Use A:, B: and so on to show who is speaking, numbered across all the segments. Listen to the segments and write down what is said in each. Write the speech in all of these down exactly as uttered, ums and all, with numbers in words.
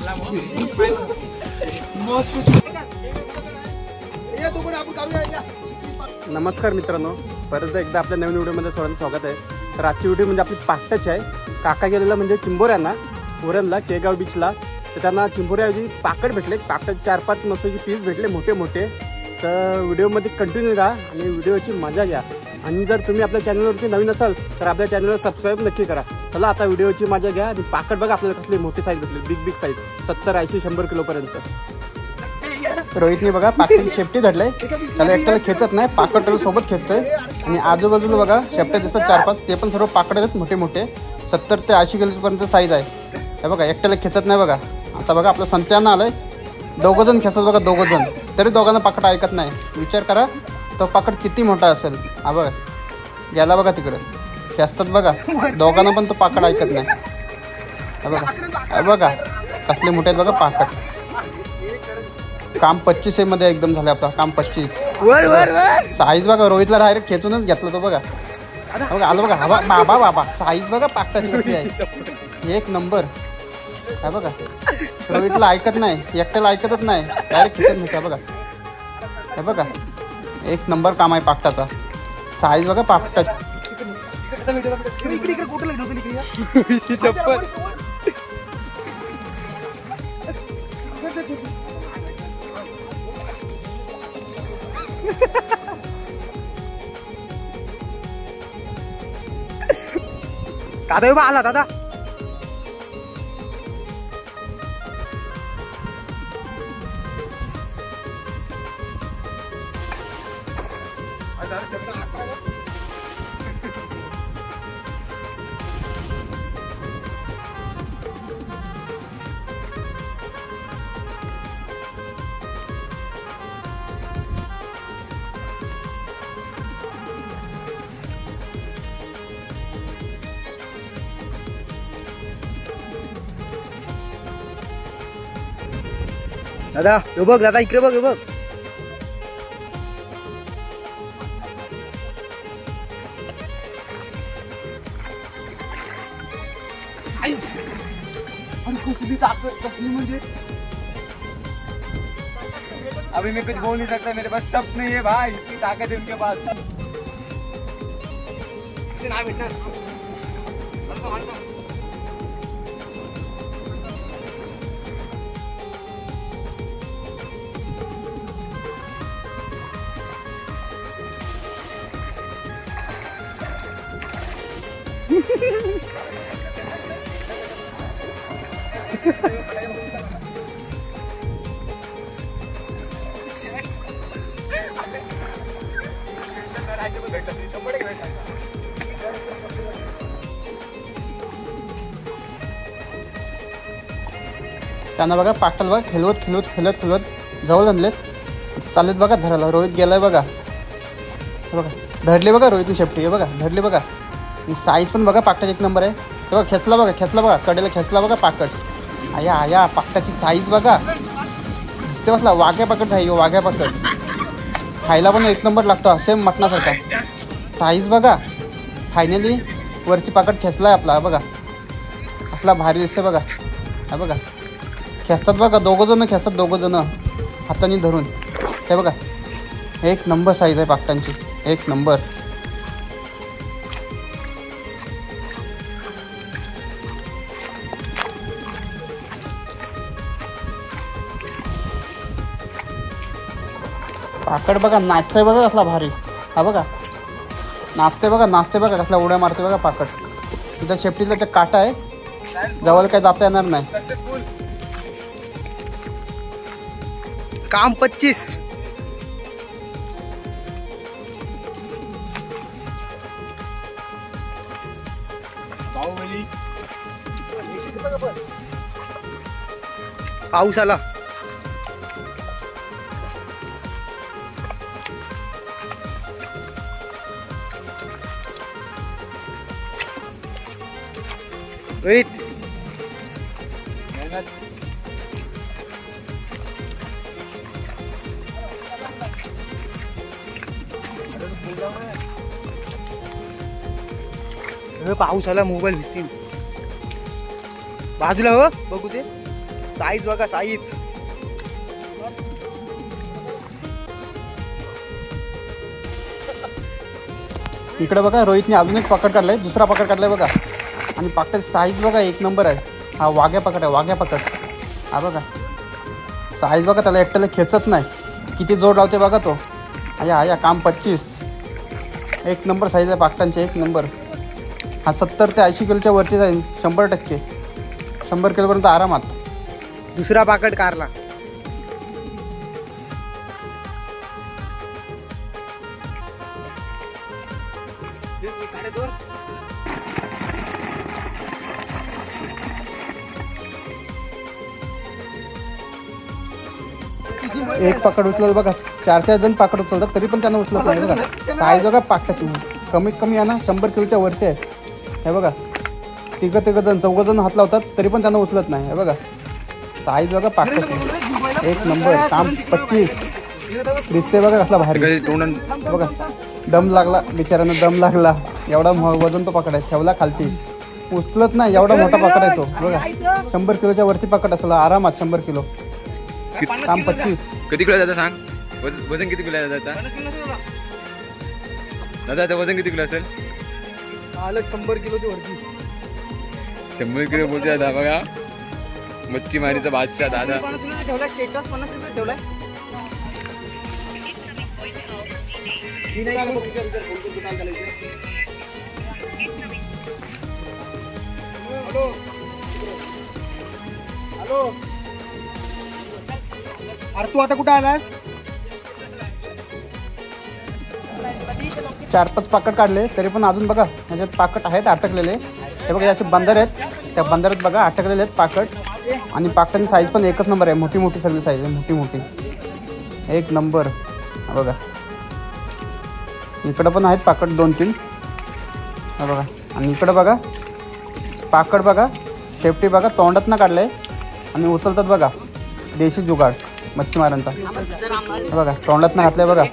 A: नमस्कार मित्रांनो, परत एकदा आपल्या नवीन व्हिडिओमध्ये थोडं स्वागत आहे। तर आजची व्हिडिओ म्हणजे आपली पाकटाची आहे। काका गेलेला म्हणजे चिंबोऱ्यांना, उरणला केगाव बीचला। तर त्यांना चिंबोऱ्याऐवजी पाकट भेटले, पाकटाचे चार पाच मसाचे पीस भेटले मोठे मोठे। तर व्हिडिओमध्ये कंटिन्यू राहा आणि व्हिडिओची मजा घ्या। आणि जर तुम्ही आपल्या चॅनलवरती नवीन असाल तर आपल्या चॅनलला सबस्क्राईब नक्की करा। चला आता व्हिडिओची मजा घ्या। आणि पाकट बघा आपल्याला कसली मोठी साईज भेटली, बिग बिग साईज, सत्तर ऐंशी शंभर किलो पर्यंत।
B: रोहितने बघा पाकटाची शेपटी धरले, त्याला एकट्याला खेचत नाही, पाकट सोबत खेचतोय। आणि आजूबाजूला बघा शेपट्या दिसतात चार पाच, ते पण सर्व पाकट आहेत मोठे मोठे, सत्तर ते ऐंशी किलो पर्यंत साईज आहे। हे बघा एकट्याला खेचत नाही बघा। आता बघा आपलं संत्यानं आलंय, दोघं जण खेचत बघा, दोघं जण, तरी दोघांना पाकट ऐकत नाही। विचार करा तो पाकट किती मोठा असेल। हा बघा गेला बघा तिकडे, खेचतात बघा, दोघांना पण तो पाकट ऐकत नाही। हा बघा, हा बघा कसले मोठे आहेत बघा पाकट। काम पच्चीस मध्ये एकदम झालं आपलं काम पच्चीस। साईज बघा रोहितला डायरेक्ट खेचूनच घेतला तो बघा। बघा आलं बघा, हवा बाबा बाबा साईज बघा पाकटाची किती आहे, एक नंबर। हा बघा रोहितला ऐकत नाही, एकट्याला ऐकतच नाही, डायरेक्ट खेचून घेतला बघा। हे बघा एक नंबर काम आहे पाकटाचा, साईज बघा पाकटाची।
A: दादा उभा आला दादा। दादा हे बघ, दादा इकडे बघ, हे बघ।
C: अभी मैं कुछ बोल नहीं सकता, मेरे पास शब्द नहीं है भाई, इतनी ताकत है उनके पास।
B: त्यांना बघा पाकटाला बघा खेळवत खेळवत खेळत खेळवत जवळ आणलेत, चालत बघा धरायला। रोहित गेलाय बघा, बघा धरले बघा रोहितने शेपटी, हे बघा धरले बघा। साईज पण बघा पाकटाची एक नंबर आहे। हे बघा खेचला बघा, खेचला बघा, कडेला खेचला बघा पाकट। आया आया पाकटाची साईज बघा, दिसते बसला वाघ्या पाकट आहे, वाघ्या पाकट खायला पण एक नंबर लागतो, सेम मटणासारखा। साईज बघा, फायनली वरती पाकट खेचला आहे आपला बघा, असला भारी दिसते बघा। हा बघा खेचतात बघा, दोघं जण खेचतात, दोघं जण हाताने धरून। हे बघा एक नंबर साईज आहे पाकटांची, एक नंबर। पाकट बघा नाचतंय बघा कसला भारी। हा बघा नाचते बघा, नाचते बघा कसला उड्या मारते बघा पाकट। तिथं शेपटीला ते काटा आहे, जवळ काय जाता येणार नाही।
A: काम पच्चीस। पाऊस आला। रोहित पाऊस आला, मोबाईल भिजतील। बाजूला हो बघू ते।
B: साईज बघा साईज. इकडे बघा रोहितने अजून एक पकड काढलाय, दुसरा पकड काढलाय बघा. आणि पाकटाची साईज बघा एक नंबर आहे. हा वाघ्या पकड आहे, वाघ्या पकड. हा बघा साईज बघा, त्याला एकट्याला खेचत नाही. किती जोड लावते बघा तो. आया आया काम पच्चीस. एक नंबर साईज आहे पाकटांची, एक नंबर. हा सत्तर ते ऐंशी किलोच्या वरती जाईल, शंभर टक्के शंभर किलोपर्यंत आरामात.
C: दुसरा पाकड कारला.
B: एक पकड उचललं बघा, चार चार जण पाकड उचलतात तरी पण त्यांना उचलत नाही बघा. साईज बघा पाकटाची कमीत कमी आहे ना शंभर किलोच्या वरती आहे. हे बघा तिघं तिघं जण चौघं जण हात लावतात तरी पण त्यांना उचलत नाही. हे बघा साईज बघा पाकटाची एक नंबर. काम पच्चीस. दिसते बघा कसला भारी. बघा दम लागला बिचाऱ्यानं, दम लागला. एवढा वजन तो पकड आहे, ठेवला खालती उचलत नाही. एवढा मोठा पकड आहे तो बघा. शंभर किलोच्या वरती पकड असला आरामात, शंभर किलो. काम पच्चीस.
C: किती किलो जातं सांग, वजन किती किलो आहे दादा? दादा वजन किती किलो असेल?
B: आलं शंभर किलोची वरती.
C: शंभर किलो बोलते दादा बघा. मच्छीमारीचा बादशाह दादा.
B: हॅलो अरे तू आता कुठं आलास? चार पाच पाकट काढले तरी पण अजून बघा म्हणजे पाकट आहेत अटकलेले. हे बघा असे बंदर आहेत, त्या बंदरात बघा अटकलेले आहेत पाकट. आणि पाकटाची साईज पण एकच नंबर आहे, मोठी मोठी सगळी साईज आहे, मोठी मोठी एक नंबर. बघा इकडं पण आहेत पाकट दोन तीन. हा बघा आणि इकडं बघा पाकट बघा, शेपटी बघा तोंडात ना काढलंय आणि उचलतात बघा. देशी जुगाड मच्छीमारांचा. बघा तोंडात ना घातलंय बघा.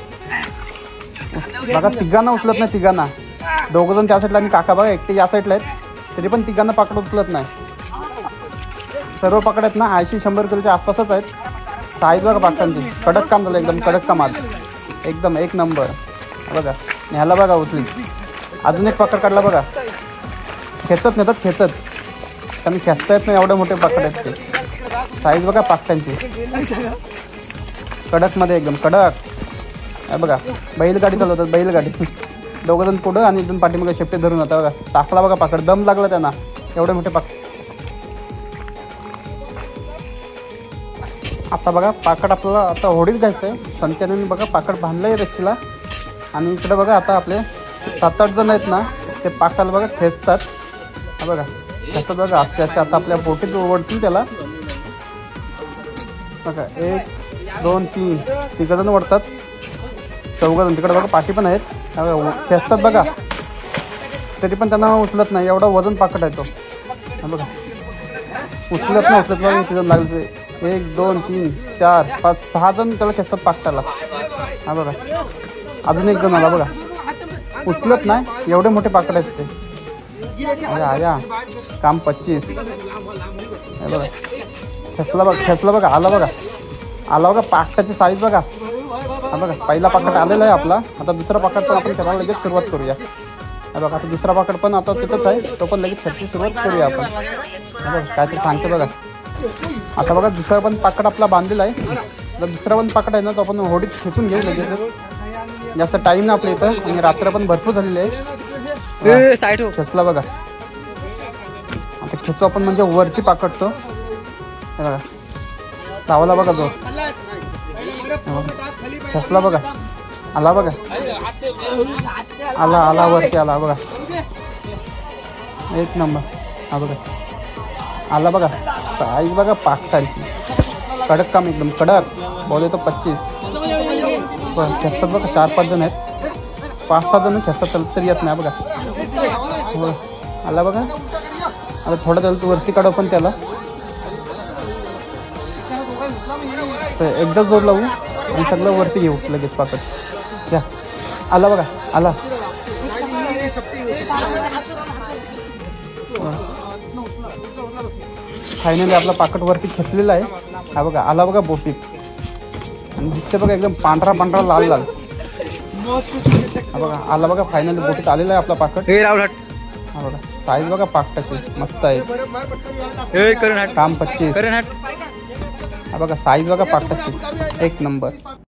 B: बघा तिघांना उचलत नाही, तिघांना. दोघं जण त्या साईडला आणि काका बघा एकटे या साईडला आहेत तरी पण तिघांना पाकड उचलत नाही. सर्व पकड आहेत ना ऐंशी शंभर किलोच्या आसपासच आहेत. साईज बघा पाकटांची कडक काम झालं, एकदम कडक काम आज एकदम एक नंबर. बघा ह्याला बघा उचली. अजून एक पकड काढला बघा. खेचत नेतात खेचत, त्यांनी खेचता येत नाही एवढे मोठे पकड आहेत ते. साईज बघा पाकटांची कडकमध्ये एकदम कडक. बघा बैलगाडी चालवतात, बैलगाडी. दोघं जण पुढं आणि दोन पाठीमागे शेपटे धरून होता बघा. टाकला बघा पाकड, दम लागला त्यांना एवढे मोठे पाकड. आता बघा पाकड आपल्याला आता होडीत घ्यायचं आहे. संत्याने बघा पाकड बांधलंय रस्सीला. आणि इकडे बघा आता आपले सात आठ जण आहेत ना ते पाकाला बघा खेचतात. हा बघा खेचतात बघा आस्ते आस्ते. आता आपल्या बोटीत ओढतील त्याला बघा. एक दोन तीन तिघं जण ओढतात, चौघं जण तिकडे बघा पाठी पण आहेत. खेचतात बघा तरी पण त्यांना उचलत नाही, एवढा वजन पाकट आहे तो. हा बघा उचलत नाही उचलत बघा. किती जण लागले, एक दोन तीन चार पाच सहा जण त्याला खेचतात पाकटाला. हा बघा अजून एक जण आला बघा, उचलत नाही एवढे मोठे पाकट आहेत ते. आया आया काम पच्चीस. हे बघा खेचला बघा, खेचला बघा, आला बघा, आला बघा. पाकटाची साईज बघा. हा बघा पहिला पाकट आलेला आहे आपला. आता दुसरा पाकट पण आपण खेळायला लगेच सुरुवात करूया. हा बघा आता दुसरा पाकट पण आता तिथंच आहे, तो पण लगेच खेळायची सुरुवात करूया आपण. हा बघा काहीतरी सांगते बघा. आता बघा दुसरा पण पाकट आपला बांधलेला आहे. आता दुसरा पण पाकट आहे ना तो आपण होडीत खेचून घेऊ लगेच. जास्त टाईम ना आपल्या इथं आणि रात्र पण भरपूर झालेली आहे.
C: साईड
B: खेचला बघा. आता खेचू आपण म्हणजे वरती पाकडतो. बघा लावला बघा तो खेचला बघा, आला बघा, आला आला वरती आला बघा. एक नंबर. हा बघा आला बघा. साईज बघा पाकटांची कडक काम एकदम कडक. बोलले तो पच्चीस. खेचतात बघा चार पाच जण आहेत, पाच सहा जण खेचतात तरी येत नाही बघा. हो आला बघा. आता थोडं त्याला वरती काढू पण त्याला एकदा जोर लावू आणि सगळं वरती घेऊ लगेच पाकट. या आला बघा आला. फायनली आपला पाकट वरती खेचलेला आहे. हा बघा आला बघा बोटीत आणि दिसते बघा एकदम पांढरा पांढरा लाल लाल. हा बघा आला बघा फायनली बोटीत आलेला आहे आपला पाकट. हा बघा साईज बघा पाकटाची मस्त आहे. काम पच्चीस. हा बघा साईज बघा पाकटाची एक नंबर.